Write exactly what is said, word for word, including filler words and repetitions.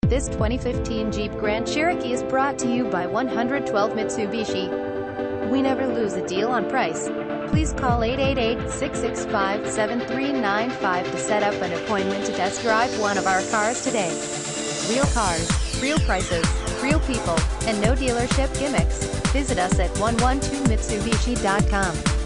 This twenty fifteen Jeep Grand Cherokee is brought to you by one twelve Mitsubishi. We never lose a deal on price. Please call eight eight eight, six six five, seven three nine five to set up an appointment to test drive one of our cars today. Real cars, real prices, real people, and no dealership gimmicks. Visit us at one twelve Mitsubishi dot com.